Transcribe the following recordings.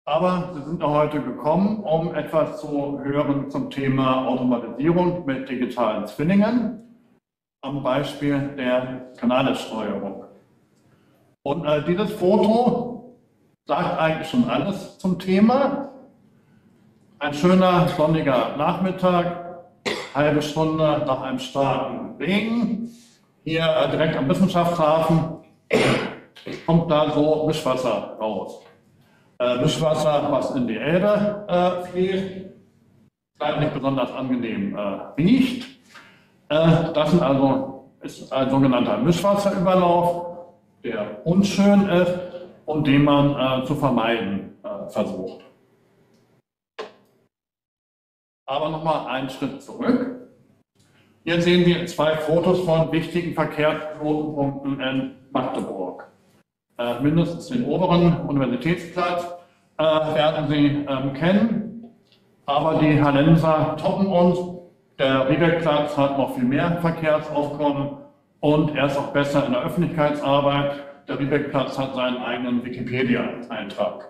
Aber wir sind ja heute gekommen, um etwas zu hören zum Thema Automatisierung mit digitalen Zwillingen am Beispiel der Kanalsteuerung. Und dieses Foto sagt eigentlich schon alles zum Thema. Ein schöner sonniger Nachmittag, halbe Stunde nach einem starken Regen. Hier direkt am Wissenschaftshafen kommt da so Mischwasser raus. Mischwasser, was in die Elbe fließt, bleibt nicht besonders angenehm riecht. Das ist ein sogenannter Mischwasserüberlauf, der unschön ist und den man zu vermeiden versucht. Aber nochmal einen Schritt zurück. Hier sehen wir zwei Fotos von wichtigen Verkehrsknotenpunkten in Magdeburg. Mindestens den oberen Universitätsplatz werden Sie kennen, aber die Hallenser toppen uns. Der Riebeckplatz hat noch viel mehr Verkehrsaufkommen und er ist auch besser in der Öffentlichkeitsarbeit. Der Riebeckplatz hat seinen eigenen Wikipedia-Eintrag.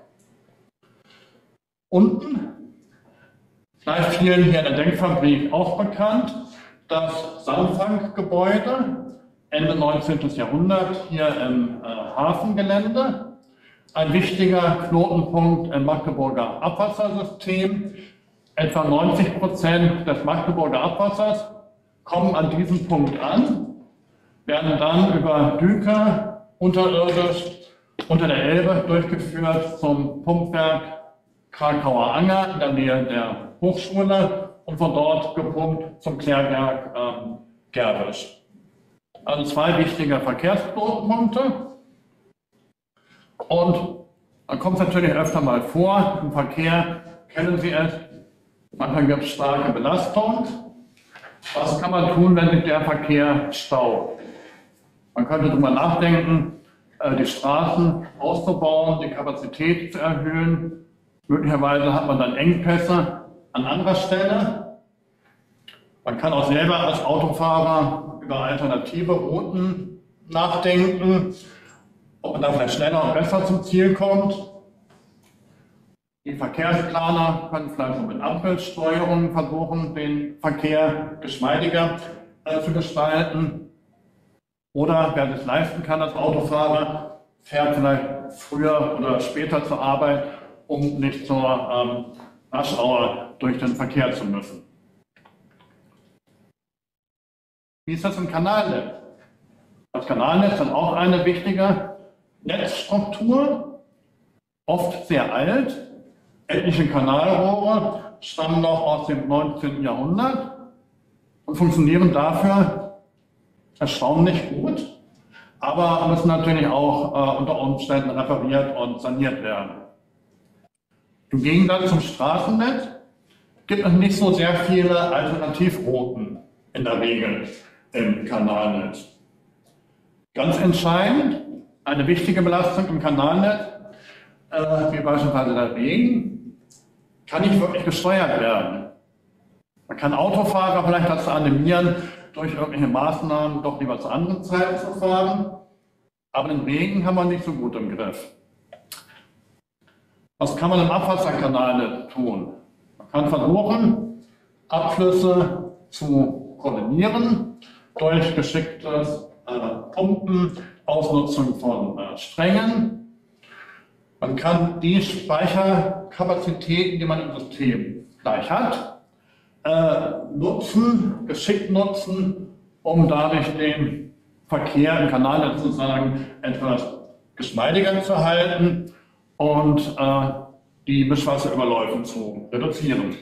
Unten, vielleicht vielen hier in der Denkfabrik auch bekannt, das Sandfanggebäude, Ende 19. Jahrhundert hier im Hafengelände. Ein wichtiger Knotenpunkt im Magdeburger Abwassersystem. Etwa 90% des Magdeburger Abwassers kommen an diesem Punkt an, werden dann über Düker unterirdisch unter der Elbe durchgeführt zum Pumpwerk Krakauer Anger in der Nähe der Hochschule und von dort gepumpt zum Klärwerk Gerwisch. Also zwei wichtige Verkehrsknotenpunkte. Und dann kommt es natürlich öfter mal vor, im Verkehr kennen Sie es, manchmal gibt es starke Belastung. Was kann man tun, wenn sich der Verkehr staut? Man könnte darüber nachdenken, die Straßen auszubauen, die Kapazität zu erhöhen. Möglicherweise hat man dann Engpässe an anderer Stelle. Man kann auch selber als Autofahrer über alternative Routen nachdenken, ob man da vielleicht schneller und besser zum Ziel kommt. Die Verkehrsplaner können vielleicht auch mit Ampelsteuerung versuchen, den Verkehr geschmeidiger zu gestalten. Oder wer es leisten kann als Autofahrer, fährt vielleicht früher oder später zur Arbeit, um nicht zur Rush-Hour durch den Verkehr zu müssen. Wie ist das im Kanalnetz? Das Kanalnetz hat auch eine wichtige Netzstruktur, oft sehr alt. Etliche Kanalrohre stammen noch aus dem 19. Jahrhundert und funktionieren dafür erstaunlich gut, aber müssen natürlich auch unter Umständen repariert und saniert werden. Im Gegensatz zum Straßennetz gibt es nicht so sehr viele Alternativrouten in der Regel im Kanalnetz. Ganz entscheidend, eine wichtige Belastung im Kanalnetz, wie beispielsweise der Regen, kann nicht wirklich gesteuert werden. Man kann Autofahrer vielleicht dazu animieren, durch irgendwelche Maßnahmen doch lieber zu anderen Zeiten zu fahren, aber den Regen haben wir nicht so gut im Griff. Was kann man im Abwasserkanal tun? Man kann versuchen, Abflüsse zu koordinieren durch geschicktes Pumpen, Ausnutzung von Strängen. Man kann die Speicherkapazitäten, die man im System gleich hat, geschickt nutzen, um dadurch den Verkehr im Kanal sozusagen etwas geschmeidiger zu halten und die Mischwasserüberläufe zu reduzieren.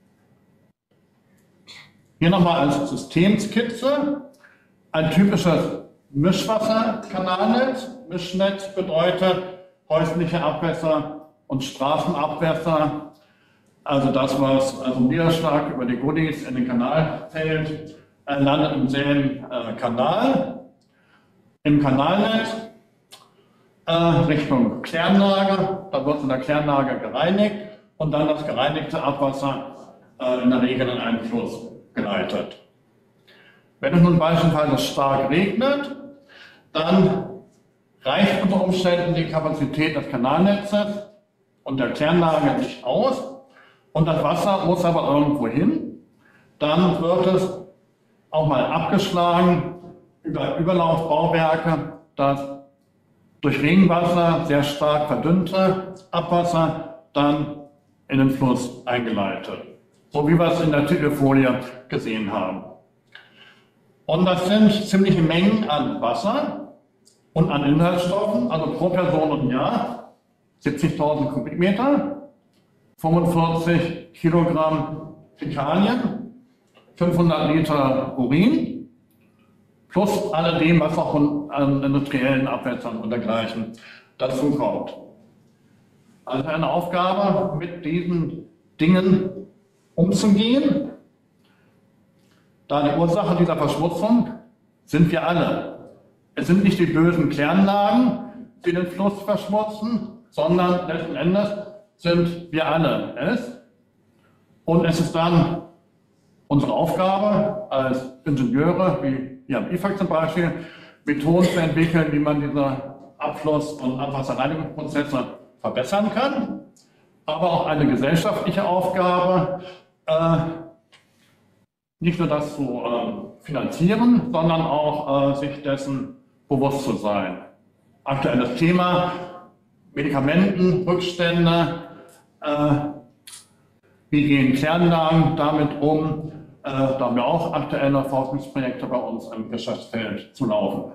Hier nochmal als Systemskizze ein typisches Mischwasserkanalnetz. Mischnetz bedeutet häusliche Abwässer und Straßenabwässer, also das, was also Niederschlag über die Goodies in den Kanal fällt, landet im selben Kanal. Im Kanalnetz Richtung Kläranlage, da wird in der Kläranlage gereinigt und dann das gereinigte Abwasser in der Regel in einen Fluss geleitet. Wenn es nun beispielsweise stark regnet, dann reicht unter Umständen die Kapazität des Kanalnetzes, und der Kläranlage nicht aus und das Wasser muss aber irgendwo hin. Dann wird es auch mal abgeschlagen über Überlaufbauwerke, das durch Regenwasser sehr stark verdünnte Abwasser dann in den Fluss eingeleitet. So wie wir es in der Titelfolie gesehen haben. Und das sind ziemliche Mengen an Wasser und an Inhaltsstoffen, also pro Person und Jahr 70.000 Kubikmeter, 45 Kilogramm Fäkalien, 500 Liter Urin, plus alledem, was auch an industriellen Abwässern und dergleichen dazukommt. Also eine Aufgabe, mit diesen Dingen umzugehen. Da die Ursache dieser Verschmutzung sind wir alle. Es sind nicht die bösen Kläranlagen, die den Fluss verschmutzen, sondern letzten Endes sind wir alle es. Und es ist dann unsere Aufgabe als Ingenieure, wie hier am IFAC zum Beispiel, Methoden zu entwickeln, wie man diese Abfluss- und Abwasserreinigungsprozesse verbessern kann. Aber auch eine gesellschaftliche Aufgabe, nicht nur das zu finanzieren, sondern auch sich dessen bewusst zu sein. Aktuelles Thema, Medikamentenrückstände, wie gehen Kläranlagen damit um, da haben wir auch aktuelle Forschungsprojekte bei uns im Geschäftsfeld zu laufen.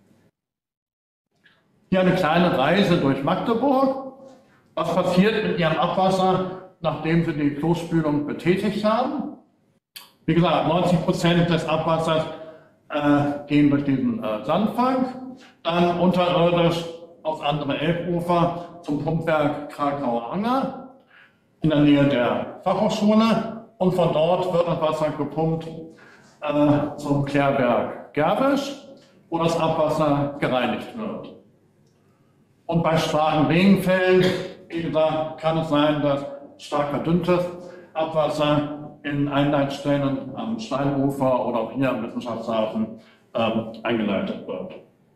Hier eine kleine Reise durch Magdeburg. Was passiert mit Ihrem Abwasser, nachdem Sie die Klospülung betätigt haben? Wie gesagt, 90% des Abwassers gehen durch diesen Sandfang, dann unterirdisch aufs andere Elbufer zum Pumpwerk Krakauer Anger in der Nähe der Fachhochschule und von dort wird das Wasser gepumpt zum Klärwerk Gerbisch, wo das Abwasser gereinigt wird. Und bei starken Regenfällen, wie gesagt, kann es sein, dass stark verdünntes Abwasser in Einleitstellen am Steinufer oder auch hier am Wissenschaftshafen eingeleitet wird.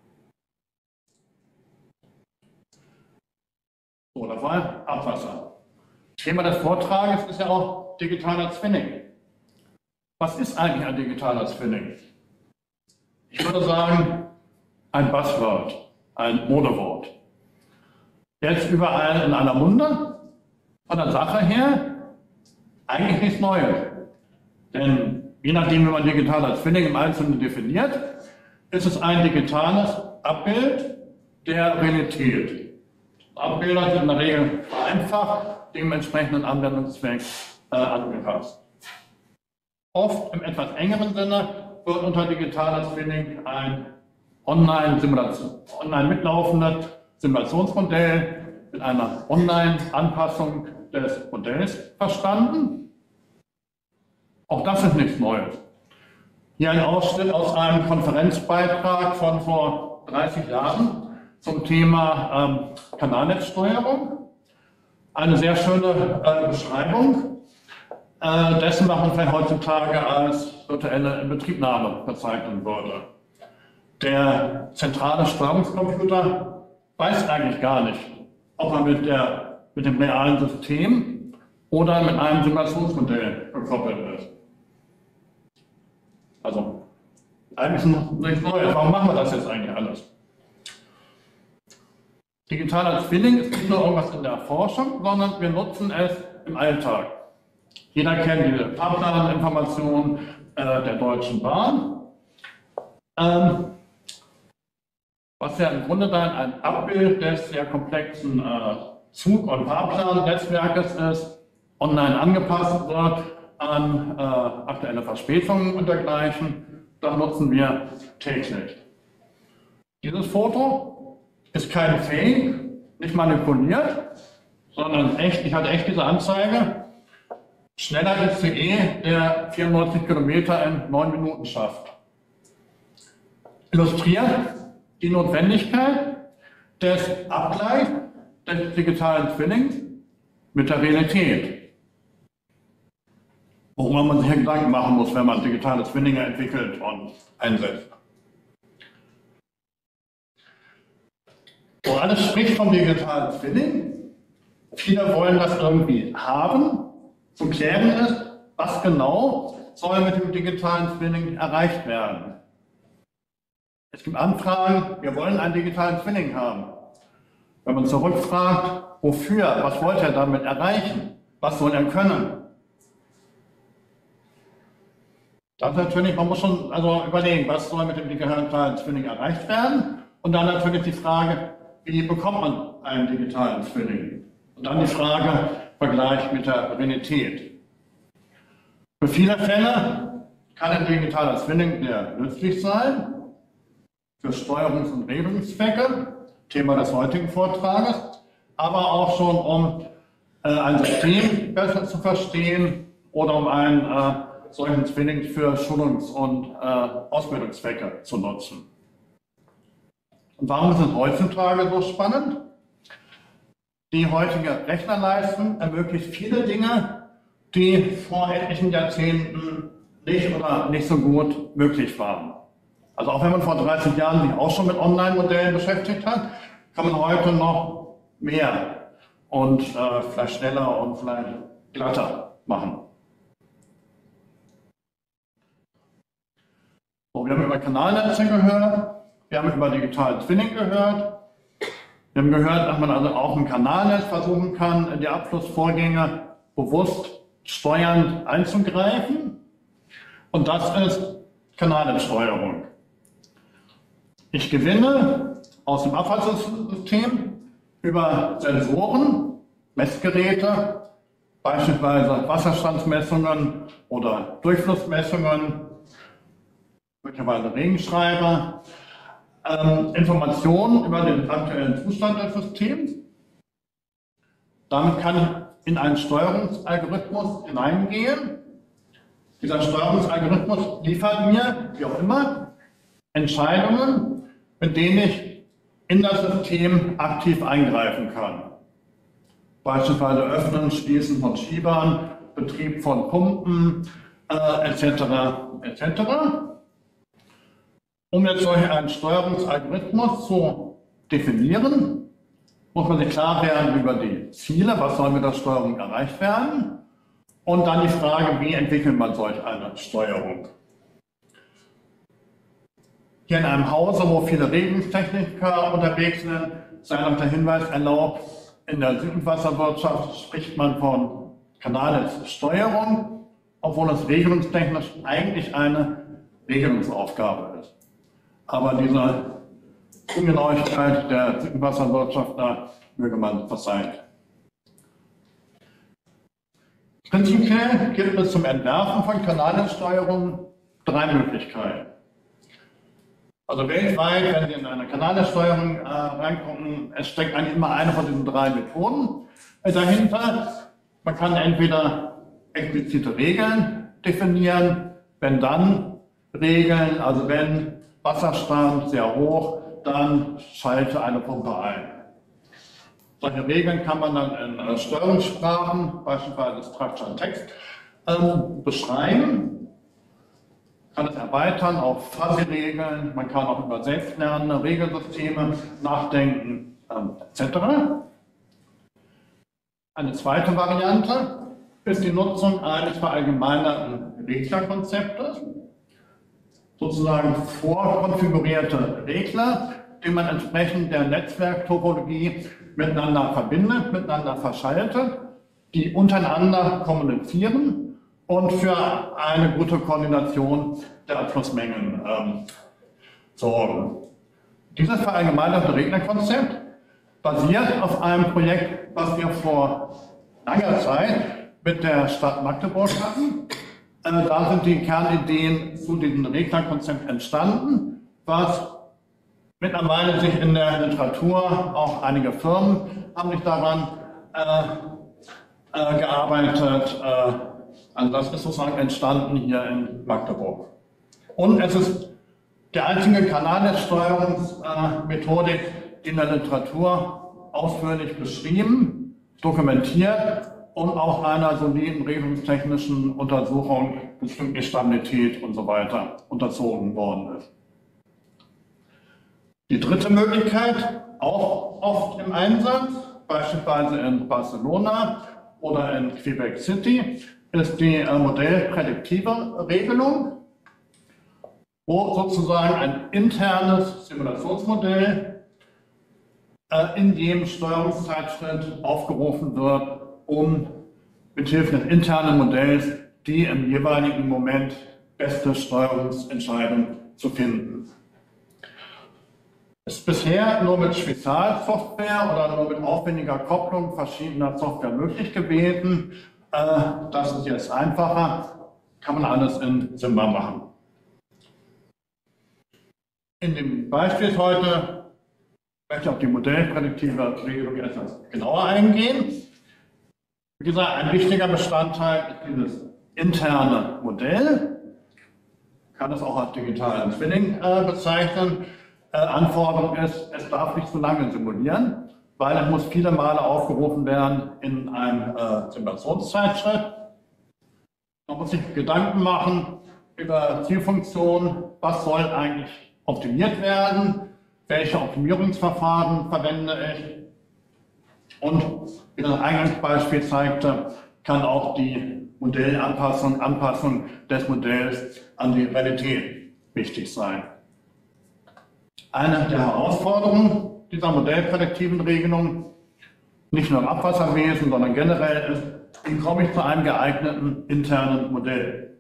So, das war Abwasser. Thema des Vortrages ist ja auch digitaler Twinning. Was ist eigentlich ein digitaler Twinning? Ich würde sagen, ein Buzzword, ein Modewort. Jetzt überall in aller Munde, von der Sache her eigentlich nichts Neues. Denn je nachdem, wie man digitaler Twinning im Einzelnen definiert, ist es ein digitales Abbild der Realität. Abbilder sind in der Regel vereinfacht, dem entsprechenden Anwendungszweck angepasst. Oft im etwas engeren Sinne wird unter digitaler Twinning ein online mitlaufendes Simulationsmodell mit einer Online-Anpassung des Modells verstanden. Auch das ist nichts Neues. Hier ein Ausschnitt aus einem Konferenzbeitrag von vor 30 Jahren zum Thema Kanalnetzsteuerung. Eine sehr schöne Beschreibung dessen, was man vielleicht heutzutage als virtuelle Inbetriebnahme bezeichnen würde. Der zentrale Steuerungscomputer weiß eigentlich gar nicht, ob er mit dem realen System oder mit einem Simulationsmodell gekoppelt ist. Also, eigentlich nichts Neues. Warum machen wir das jetzt eigentlich alles? Digitaler Twinning ist nicht nur irgendwas in der Forschung, sondern wir nutzen es im Alltag. Jeder kennt diese Fahrplaninformation der Deutschen Bahn. Was ja im Grunde dann ein Abbild des sehr komplexen Zug- und Fahrplannetzwerkes ist, online angepasst wird an aktuelle Verspätungen und dergleichen. Das nutzen wir täglich. Dieses Foto ist kein Fake, nicht manipuliert, sondern echt. Ich hatte echt diese Anzeige. Schneller ICE, der 94 Kilometer in 9 Minuten schafft. Illustriert die Notwendigkeit des Abgleichs des digitalen Twinning mit der Realität. Worüber man sich ja Gedanken machen muss, wenn man digitale Twinning entwickelt und einsetzt. So, alles spricht vom digitalen Twinning. Viele wollen das irgendwie haben. Zu klären ist, was genau soll mit dem digitalen Zwilling erreicht werden. Es gibt Anfragen, wir wollen einen digitalen Zwilling haben. Wenn man zurückfragt, wofür, was wollte er damit erreichen, was soll er können? Das natürlich, man muss schon also überlegen, was soll mit dem digitalen Zwilling erreicht werden? Und dann natürlich die Frage, wie bekommt man einen digitalen Zwilling? Und dann die Frage, Vergleich mit der Realität. Für viele Fälle kann ein digitaler Zwilling sehr nützlich sein, für Steuerungs- und Regelungszwecke, Thema des heutigen Vortrages, aber auch schon um ein System besser zu verstehen oder um einen solchen Zwilling für Schulungs- und Ausbildungszwecke zu nutzen. Und warum ist es heutzutage so spannend? Die heutige Rechnerleistung ermöglicht viele Dinge, die vor etlichen Jahrzehnten nicht so gut möglich waren. Also auch wenn man vor 30 Jahren sich auch schon mit Online-Modellen beschäftigt hat, kann man heute noch mehr und vielleicht schneller und vielleicht glatter machen. So, wir haben über Kanalnetze gehört, wir haben über digitalen Zwilling gehört. Wir haben gehört, dass man also auch im Kanalnetz versuchen kann, in die Abflussvorgänge bewusst steuernd einzugreifen. Und das ist Kanalnetzsteuerung. Ich gewinne aus dem Abfallsystem über Sensoren, Messgeräte, beispielsweise Wasserstandsmessungen oder Durchflussmessungen, möglicherweise Regenschreiber, Informationen über den aktuellen Zustand des Systems. Damit kann ich in einen Steuerungsalgorithmus hineingehen. Dieser Steuerungsalgorithmus liefert mir, wie auch immer, Entscheidungen, mit denen ich in das System aktiv eingreifen kann. Beispielsweise Öffnen, Schließen von Schiebern, Betrieb von Pumpen, etc. etc. Um jetzt solch einen Steuerungsalgorithmus zu definieren, muss man sich klar werden über die Ziele, was soll mit der Steuerung erreicht werden, und dann die Frage, wie entwickelt man solch eine Steuerung. Hier in einem Hause, wo viele Regelungstechniker unterwegs sind, sei noch der Hinweis erlaubt, in der Südwasserwirtschaft spricht man von Kanalnetzsteuerung, obwohl es regelungstechnisch eigentlich eine Regelungsaufgabe ist. Aber diese Ungenauigkeit der Südwasserwirtschaft, da möge man verzeihen. Prinzipiell gibt es zum Entwerfen von Kanalnetzsteuerung 3 Möglichkeiten. Also weltweit, wenn Sie in eine Kanalnetzsteuerung reingucken, es steckt eigentlich immer eine von diesen 3 Methoden dahinter. Man kann entweder explizite Regeln definieren, wenn dann Regeln, also wenn Wasserstand sehr hoch, dann schalte eine Pumpe ein. Solche Regeln kann man dann in Steuerungssprachen, beispielsweise Structure Text, beschreiben. Kann es erweitern auf Fuzzy-Regeln, man kann auch über selbstlernende Regelsysteme nachdenken, etc. Eine zweite Variante ist die Nutzung eines verallgemeinerten Reglerkonzeptes, sozusagen vorkonfigurierte Regler, die man entsprechend der Netzwerktopologie miteinander verbindet, miteinander verschaltet, die untereinander kommunizieren und für eine gute Koordination der Abflussmengen sorgen. Dieses verallgemeinerte Reglerkonzept basiert auf einem Projekt, was wir vor langer Zeit mit der Stadt Magdeburg hatten. Da sind die Kernideen zu diesem Reglerkonzept entstanden, was mittlerweile sich in der Literatur, auch einige Firmen haben sich daran gearbeitet. Also das ist sozusagen entstanden hier in Magdeburg. Und es ist die einzige Kanalnetzsteuerungsmethodik, die in der Literatur ausführlich beschrieben, dokumentiert und auch einer soliden regelungstechnischen Untersuchung bezüglich Stabilität und so weiter unterzogen worden ist. Die dritte Möglichkeit, auch oft im Einsatz beispielsweise in Barcelona oder in Quebec City, ist die modellprädiktive Regelung, wo sozusagen ein internes Simulationsmodell in jedem Steuerungszeitschritt aufgerufen wird, um mithilfe des internen Modells die im jeweiligen Moment beste Steuerungsentscheidung zu finden. Es ist bisher nur mit Spezialsoftware oder nur mit aufwendiger Kopplung verschiedener Software möglich gewesen. Das ist jetzt einfacher, kann man alles in Simba machen. In dem Beispiel heute möchte ich auf die modellprädiktive Regelung etwas genauer eingehen. Wie gesagt, ein wichtiger Bestandteil ist dieses interne Modell. Ich kann es auch als digitalen Zwilling bezeichnen. Anforderung ist, es darf nicht zu lange simulieren, weil es muss viele Male aufgerufen werden in einem Simulationszeitschritt. Man muss sich Gedanken machen über Zielfunktionen, was soll eigentlich optimiert werden, welche Optimierungsverfahren verwende ich. Und wie das Eingangsbeispiel zeigte, kann auch die Anpassung des Modells an die Realität wichtig sein. Eine der Herausforderungen dieser modellprädiktiven Regelung, nicht nur im Abwasserwesen, sondern generell ist, wie komme ich zu einem geeigneten internen Modell?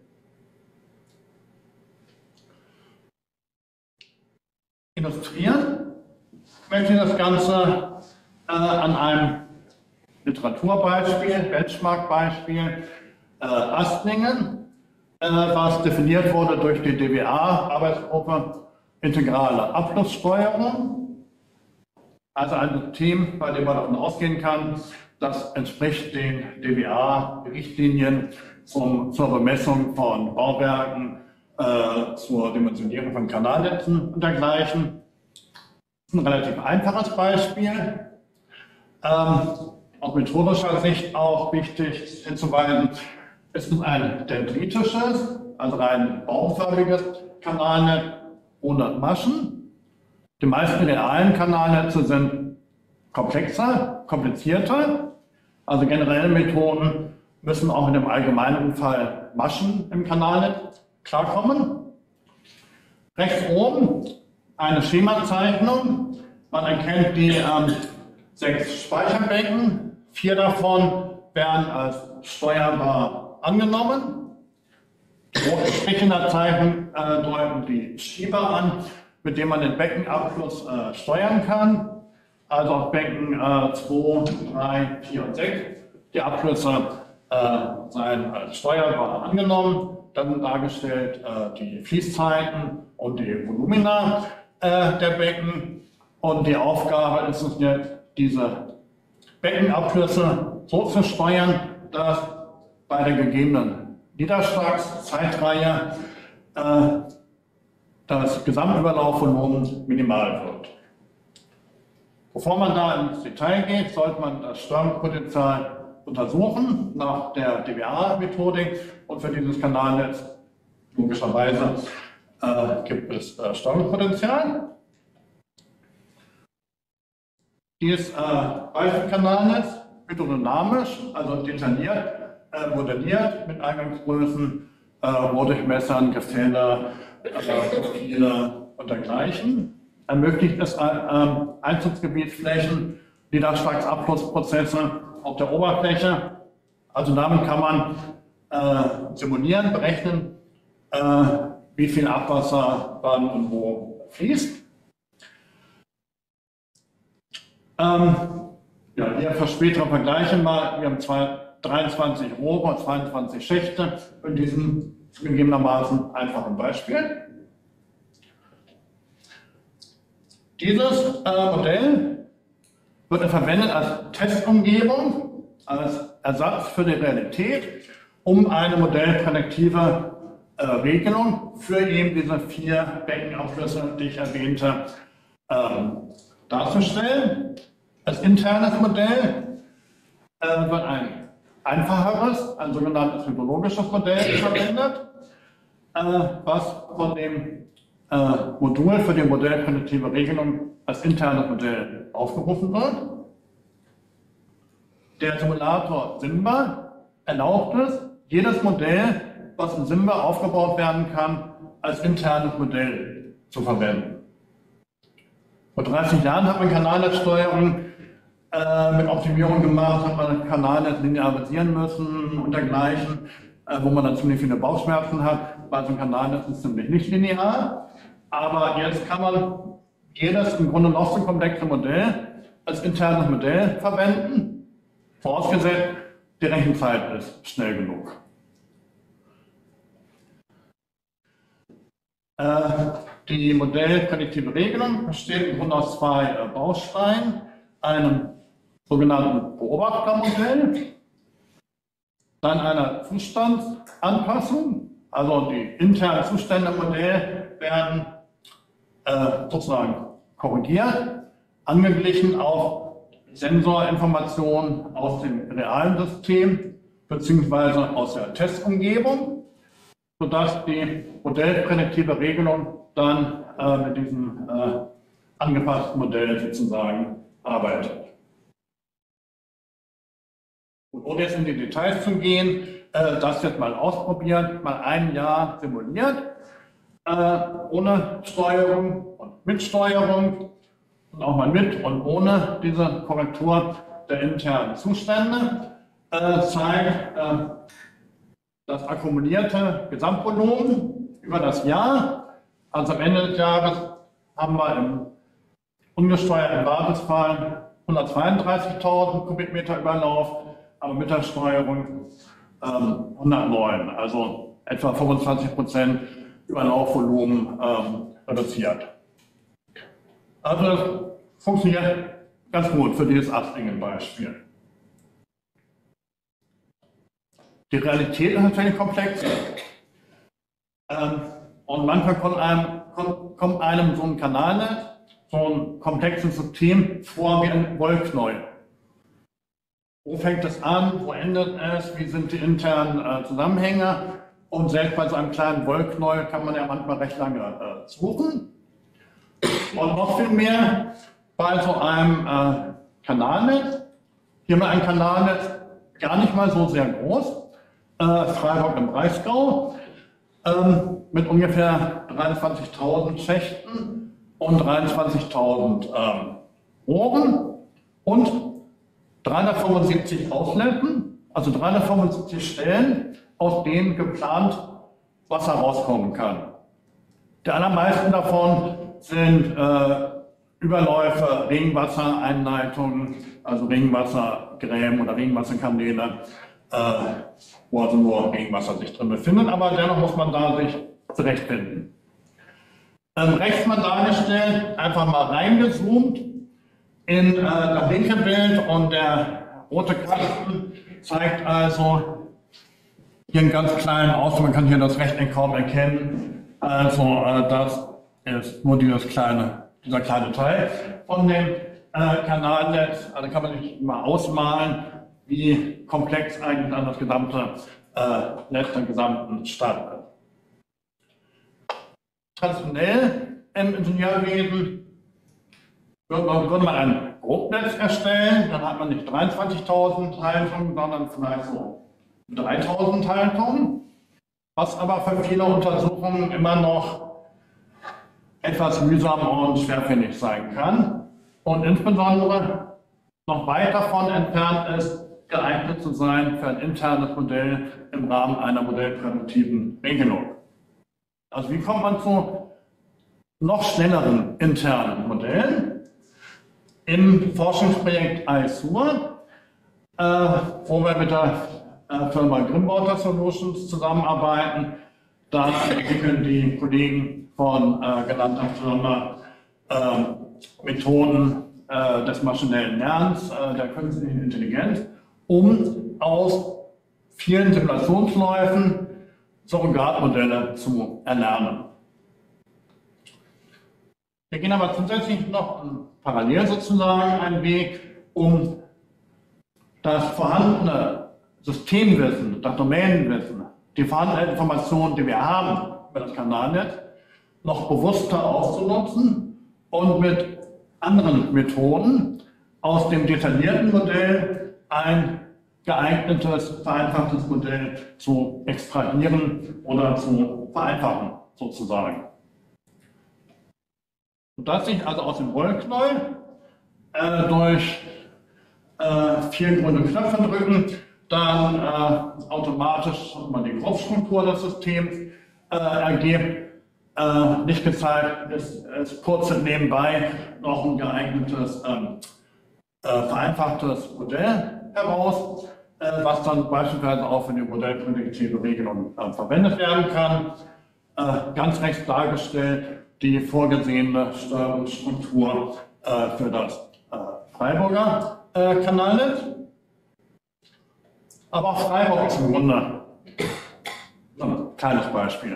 Illustrieren möchte ich das Ganze an einem Literaturbeispiel, Benchmark-Beispiel, Astlingen, was definiert wurde durch die DWA-Arbeitsgruppe Integrale Abflusssteuerung. Also ein System, bei dem man davon ausgehen kann, das entspricht den DWA-Richtlinien zur Bemessung von Bauwerken, zur Dimensionierung von Kanalnetzen und dergleichen. Das ist ein relativ einfaches Beispiel. Aus methodischer Sicht auch wichtig hinzuweisen, es ist ein dendritisches, also ein baumförmiges Kanalnetz ohne Maschen. Die meisten realen Kanalnetze sind komplizierter. Also generelle Methoden müssen auch in dem allgemeinen Fall Maschen im Kanalnetz klarkommen. Rechts oben eine Schemazeichnung. Man erkennt die 6 Speicherbecken. 4 davon werden als steuerbar angenommen. Rote Striche in der Zeichnung deuten die Schieber an, mit denen man den Beckenabfluss steuern kann. Also auf Becken 2, 3, 4 und 6. Die Abflüsse seien als steuerbar angenommen. Dann sind dargestellt die Fließzeiten und die Volumina der Becken. Und die Aufgabe ist es jetzt, diese Beckenabflüsse so zu steuern, dass bei der gegebenen Niederschlagszeitreihe das Gesamtüberlaufvolumen minimal wird. Bevor man da ins Detail geht, sollte man das Störungspotenzial untersuchen nach der DWA-Methodik, und für dieses Kanalnetz logischerweise gibt es Störungspotenzial. Dieses Beispielkanalnetz hydrodynamisch, also detailliert modelliert mit Eingangsgrößen, Rohrdurchmessern, Gefälle, Profile und dergleichen. Ermöglicht es Einzugsgebietsflächen, Niederschlagsabflussprozesse auf der Oberfläche. Also damit kann man simulieren, berechnen, wie viel Abwasser wann und wo fließt. Ja, hier für spätere Vergleiche mal, wir haben 23 Rohre und 22 Schächte in diesem gegebenermaßen einfachen Beispiel. Dieses Modell wird verwendet als Testumgebung, als Ersatz für die Realität, um eine modellprädiktive Regelung für eben diese 4 Beckenabflüsse, die ich erwähnte, darzustellen. Als internes Modell wird ein einfacheres, ein sogenanntes hydrologisches Modell verwendet, was von dem Modul für die modellprädiktive Regelung als internes Modell aufgerufen wird. Der Simulator Simba erlaubt es, jedes Modell, was in Simba aufgebaut werden kann, als internes Modell zu verwenden. Vor 30 Jahren hat man Kanalnetzsteuerung mit Optimierung gemacht, hat man Kanalnetz linearisieren müssen und dergleichen, wo man dann ziemlich viele Bauchschmerzen hat, weil so ein Kanalnetz ist ziemlich nicht linear. Aber jetzt kann man jedes im Grunde noch so komplexe Modell als internes Modell verwenden, vorausgesetzt, die Rechenzeit ist schnell genug. Die modellprädiktive Regelung besteht im Grunde aus zwei Bausteinen, einem sogenannten Beobachtermodell, dann einer Zustandsanpassung, also die internen Zustände im Modell werden sozusagen korrigiert, angeglichen auf Sensorinformationen aus dem realen System bzw. aus der Testumgebung, sodass die modellprädiktive Regelung dann mit diesem angepassten Modell sozusagen arbeitet. Und ohne jetzt in die Details zu gehen, das jetzt mal ausprobiert, mal ein Jahr simuliert, ohne Steuerung und mit Steuerung und auch mal mit und ohne diese Korrektur der internen Zustände, zeigt das akkumulierte Gesamtvolumen über das Jahr. Also am Ende des Jahres haben wir im ungesteuerten Basisfall 132.000 Kubikmeter Überlauf, aber mit der Steuerung 109, also etwa 25% Überlaufvolumen reduziert. Also das funktioniert ganz gut für dieses Astlingen-Beispiel. Die Realität ist natürlich komplex. Und manchmal kommt einem so ein Kanalnetz, so ein komplexes System vor wie ein Wollknäuel. Wo fängt es an, wo endet es, wie sind die internen Zusammenhänge? Und selbst bei so einem kleinen Wollknäuel kann man ja manchmal recht lange suchen. Und noch viel mehr bei so einem Kanalnetz. Hier mal ein Kanalnetz, gar nicht mal so sehr groß, Freiburg im Breisgau, mit ungefähr 23.000 Schächten und 23.000 Rohren und 375 Auslässen, also 375 Stellen, aus denen geplant Wasser rauskommen kann. Die allermeisten davon sind Überläufe, Regenwassereinleitungen, also Regenwassergräben oder Regenwasserkanäle, wo also nur Regenwasser sich drin befindet, aber dennoch muss man da sich zurechtfinden. Rechts mal dargestellt, einfach mal reingezoomt in das linke Bild und der rote Kasten zeigt also hier einen ganz kleinen Ausdruck, man kann hier das Rechteck kaum erkennen, also das ist nur dieser kleine Teil von dem Kanalnetz, also kann man sich mal ausmalen, wie komplex eigentlich dann das gesamte Netz der gesamten Stadt ist. Traditionell im Ingenieurwesen würde man ein Grobnetz erstellen, dann hat man nicht 23.000 Haltungen, sondern vielleicht so 3.000 Haltungen, was aber für viele Untersuchungen immer noch etwas mühsam und schwerfällig sein kann und insbesondere noch weit davon entfernt ist, geeignet zu sein für ein internes Modell im Rahmen einer modellprädiktiven Regelung. Also wie kommt man zu noch schnelleren internen Modellen? Im Forschungsprojekt ISUR, wo wir mit der Firma Grimwater Solutions zusammenarbeiten, da entwickeln die Kollegen von genannter Firma Methoden des maschinellen Lernens, der künstlichen Intelligenz, um aus vielen Simulationsläufen Surrogatmodelle zu erlernen. Wir gehen aber zusätzlich noch parallel sozusagen einen Weg, um das vorhandene Systemwissen, das Domänenwissen, die vorhandenen Informationen, die wir haben über das Kanalnetz, noch bewusster auszunutzen und mit anderen Methoden aus dem detaillierten Modell ein geeignetes, vereinfachtes Modell zu extrahieren oder zu vereinfachen, sozusagen. Sodass sich also aus dem Rollknäuel durch 4 grüne Knöpfe drücken, dann automatisch man die Kopfstruktur des Systems ergibt. Nicht gezeigt ist, es purzelt nebenbei noch ein geeignetes, vereinfachtes Modell heraus, was dann beispielsweise auch für die modellprädiktive Regelung verwendet werden kann. Ganz rechts dargestellt die vorgesehene Steuerungsstruktur für das Freiburger Kanalnetz. Aber auch Freiburg ist im Grunde ein kleines Beispiel.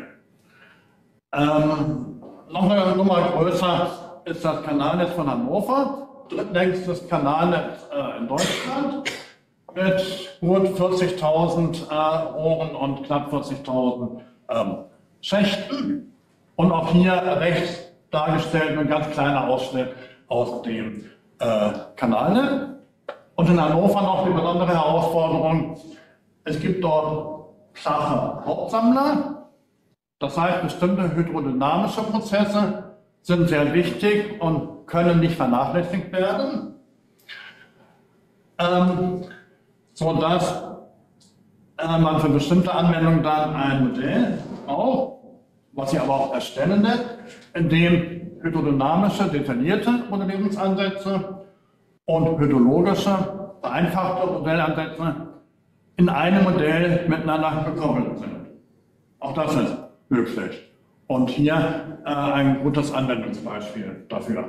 Noch eine Nummer größer ist das Kanalnetz von Hannover, drittlängstes Kanalnetz in Deutschland mit gut 40.000 Rohren und knapp 40.000 Schächten. Und auch hier rechts dargestellt ein ganz kleiner Ausschnitt aus dem Kanalnetz. Und in Hannover noch eine besondere Herausforderung. Es gibt dort flache Hauptsammler. Das heißt, bestimmte hydrodynamische Prozesse sind sehr wichtig und können nicht vernachlässigt werden, sodass man für bestimmte Anwendungen dann ein Modell braucht, was sich aber auch erstellen lässt, in dem hydrodynamische, detaillierte Modellierungsansätze und hydrologische, vereinfachte Modellansätze in einem Modell miteinander gekoppelt sind. Auch das ist möglich. Und hier ein gutes Anwendungsbeispiel dafür.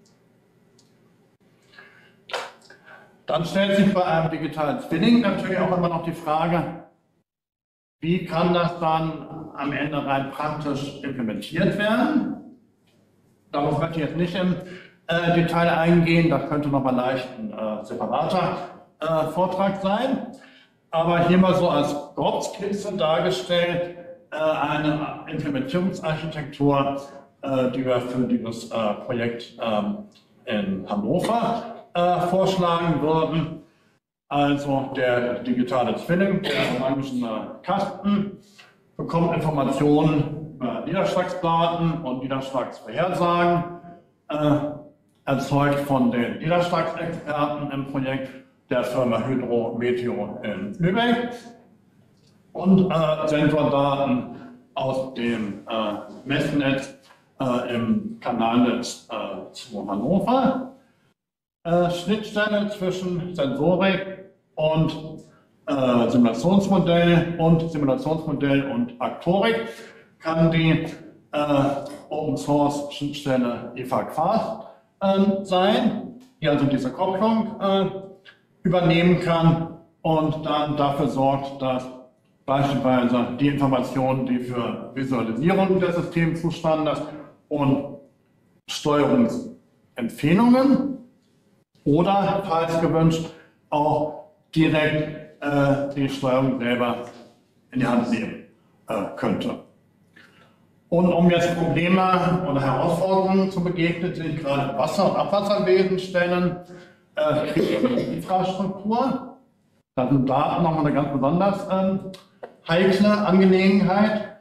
Dann stellt sich bei einem digitalen Twinning natürlich auch immer noch die Frage, wie kann das dann am Ende rein praktisch implementiert werden? Darauf möchte ich jetzt nicht im Detail eingehen, das könnte nochmal leicht ein separater Vortrag sein. Aber hier mal so als Grobskizze dargestellt, eine Implementierungsarchitektur, die wir für dieses Projekt in Hannover vorschlagen würden. Also der digitale Zwilling, der orangene Kasten, bekommt Informationen über Niederschlagsdaten und Niederschlagsvorhersagen, erzeugt von den Niederschlagsexperten im Projekt der Firma Hydro Meteo in Lübeck und Sensordaten aus dem Messnetz im Kanalnetz zu Hannover. Schnittstelle zwischen Sensorik und Simulationsmodell und Aktorik kann die Open Source Schnittstelle IFAQ-Fast sein, die also diese Kopplung übernehmen kann und dann dafür sorgt, dass beispielsweise die Informationen, die für Visualisierung des Systemzustandes und Steuerungsempfehlungen oder, falls gewünscht, auch direkt die Steuerung selber in die Hand nehmen könnte. Und um jetzt Probleme oder Herausforderungen zu begegnen, die sich gerade Wasser- und Abwasserwesen stellen, kritische Infrastruktur. Da sind Daten nochmal eine ganz besonders heikle Angelegenheit.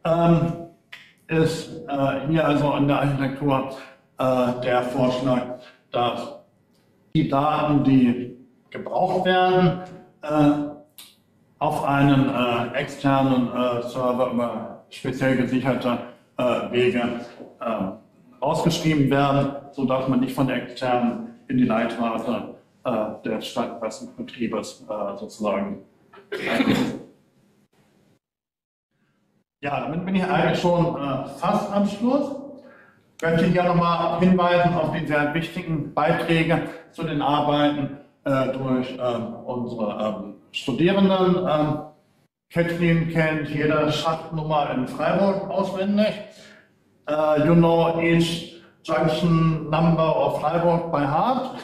Ist hier also in der Architektur der Vorschlag, dass die Daten, die gebraucht werden, auf einen externen Server über speziell gesicherte Wege ausgeschrieben werden, sodass man nicht von der externen in die Leitrate des Stadtwasserbetriebes sozusagen. Ja, damit bin ich eigentlich schon fast am Schluss. Ich möchte hier nochmal hinweisen auf die sehr wichtigen Beiträge zu den Arbeiten durch unsere Studierenden. Kathleen kennt jede Schachtnummer in Freiburg auswendig. You know each junction number of Freiburg by heart.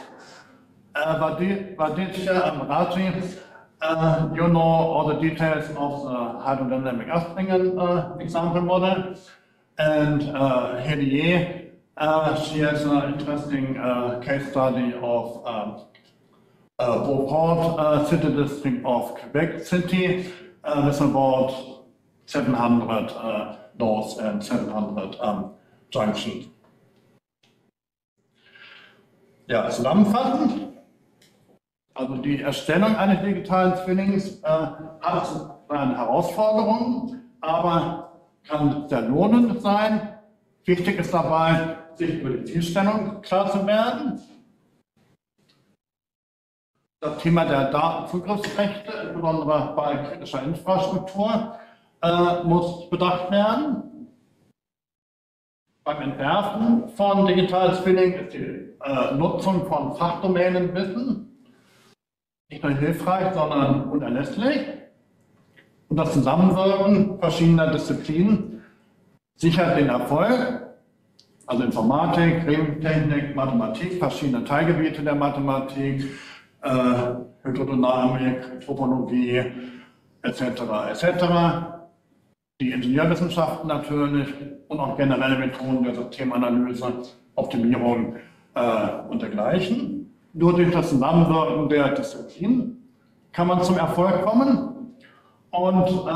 Vaditya and Raji, you know all the details of the hydrodynamic upbringing example model. And Helier, she has an interesting case study of Beauport City District of Quebec City with about 700 nodes and 700 junctions. Ja, zusammenfassend, also die Erstellung eines digitalen Zwillings hat seine Herausforderungen, aber kann sehr lohnend sein. Wichtig ist dabei, sich über die Zielstellung klar zu werden. Das Thema der Datenzugriffsrechte, insbesondere bei kritischer Infrastruktur, muss bedacht werden. Beim Entwerfen von Digital Zwilling ist die Nutzung von Fachdomänenwissen nicht nur hilfreich, sondern unerlässlich. Und das Zusammenwirken verschiedener Disziplinen sichert den Erfolg, also Informatik, Remtechnik, Mathematik, verschiedene Teilgebiete der Mathematik, Hydrodynamik, Topologie etc. etc. Die Ingenieurwissenschaften natürlich und auch generelle Methoden der Systemanalyse, Optimierung und dergleichen. Nur durch das Zusammenwirken der Disziplinen kann man zum Erfolg kommen. Und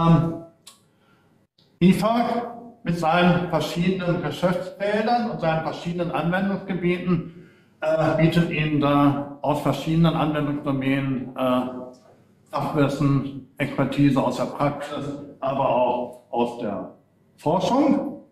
IFAG mit seinen verschiedenen Geschäftsfeldern und seinen verschiedenen Anwendungsgebieten bietet Ihnen da aus verschiedenen Anwendungsdomänen Fachwissen, Expertise aus der Praxis, aber auch aus der Forschung.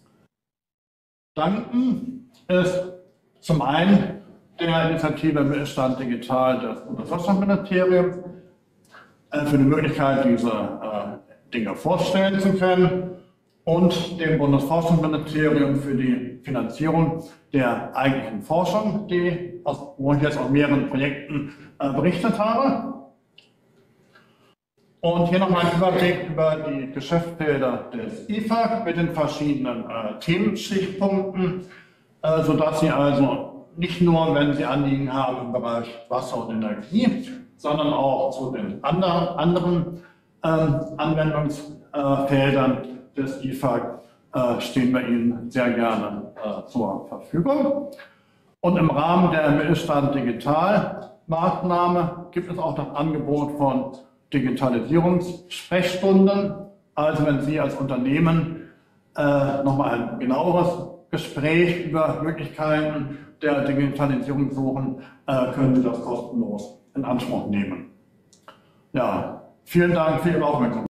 Danken ist zum einen der Initiative Mittelstand Digital des Bundeswirtschaftsministeriums für die Möglichkeit, diese Dinge vorstellen zu können und dem Bundesforschungsministerium für die Finanzierung der eigentlichen Forschung, wo ich jetzt aus mehreren Projekten berichtet habe. Und hier nochmal ein Überblick über die Geschäftsfelder des IFAG mit den verschiedenen Themenstichpunkten, sodass Sie also nicht nur, wenn Sie Anliegen haben im Bereich Wasser und Energie, sondern auch zu den anderen Anwendungsfeldern des IFAG stehen wir Ihnen sehr gerne zur Verfügung. Und im Rahmen der Mittelstand Digital Maßnahme gibt es auch das Angebot von Digitalisierungssprechstunden. Also wenn Sie als Unternehmen nochmal ein genaueres Gespräch über Möglichkeiten der Digitalisierung suchen, können Sie das kostenlos in Anspruch nehmen. Ja, vielen Dank für Ihre Aufmerksamkeit.